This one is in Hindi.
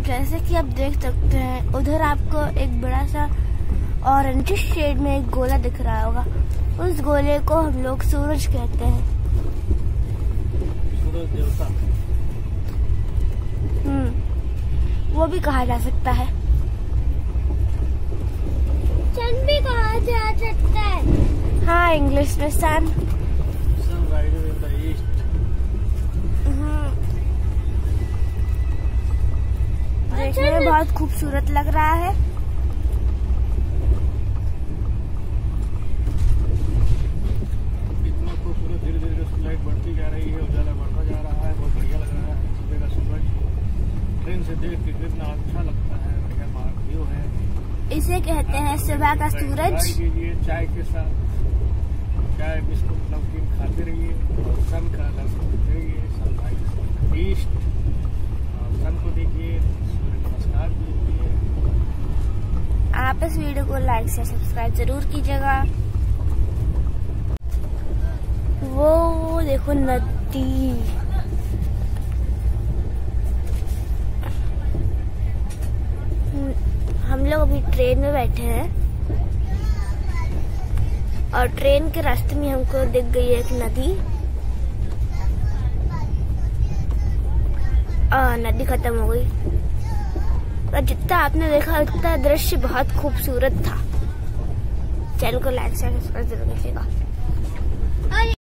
जैसे कि आप देख सकते हैं उधर आपको एक बड़ा सा ऑरेंज शेड में एक गोला दिख रहा होगा। उस गोले को हम लोग सूरज कहते हैं। सूरज देवता। वो भी कहा जा सकता है। सन भी कहा जा सकता है। हाँ, इंग्लिश में sun. Sun rising in the east. देखने में बहुत खूबसूरत लग रहा है। इतना खूबसूरत, धीरे धीरे लाइट बढ़ती जा रही है, उजाला बढ़ता जा रहा है, बहुत बढ़िया लग रहा है। सुबह का सूरज ट्रेन से देख के कितना अच्छा लगता है, बढ़िया व्यू है। इसे कहते हैं सुबह का सूरज। चाय के साथ चाय बिस्कुट नमकीन खाते रहिए और सन का दर्शन करते रहिए। सनराइज ईस्ट, सन को देखिए, सूर्य नमस्कार कीजिए। आप इस वीडियो को लाइक से सब्सक्राइब जरूर कीजिएगा। वो देखो नदी। हम लोग अभी ट्रेन में बैठे हैं और ट्रेन के रास्ते में हमको दिख गई एक नदी। नदी खत्म हो गई और जितना आपने देखा उतना दृश्य बहुत खूबसूरत था। चैनल को लाइक शेयर सब्सक्राइब जरूर कीजिएगा।